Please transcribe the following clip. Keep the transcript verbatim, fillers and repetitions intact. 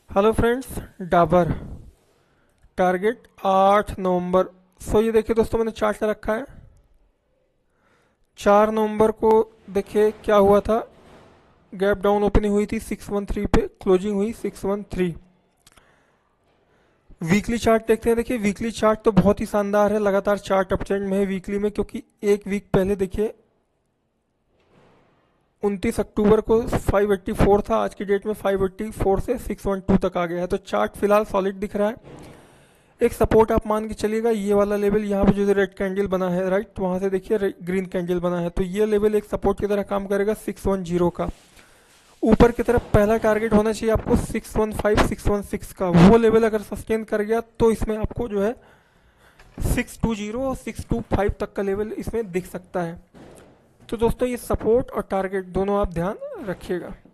Hello friends, Dabur target आठ नवंबर। सो ये देखिए दोस्तों, मैंने चार्ट रखा है। चार नवंबर को देखिए क्या हुआ था। गैप डाउन ओपनिंग हुई थी सिक्स वन थ्री पे, क्लोजिंग हुई six one three. Weekly chart देखते हैं। देखिए वीकली चार्ट तो बहुत ही शानदार है, लगातार चार्ट अप ट्रेंड में है वीकली में, क्योंकि एक वीक पहले देखिए उनतीस अक्टूबर को फाइव एट्टी फोर था, आज की डेट में फाइव एट्टी फोर से सिक्स वन टू तक आ गया है। तो चार्ट फिलहाल सॉलिड दिख रहा है। एक सपोर्ट आप मान के चलिएगा, ये वाला लेवल यहाँ पे जो रेड कैंडल बना है, राइट वहां से देखिए ग्रीन कैंडल बना है, तो ये लेवल एक सपोर्ट की तरह काम करेगा सिक्स वन जीरो का। ऊपर की तरफ पहला टारगेट होना चाहिए आपको six one five six one six का। वो लेवल अगर सस्टेन कर गया तो इसमें आपको जो है सिक्स टू जीरो और सिक्स टू फाइव तक का लेवल इसमें दिख सकता है। तो दोस्तों ये सपोर्ट और टारगेट दोनों आप ध्यान रखिएगा।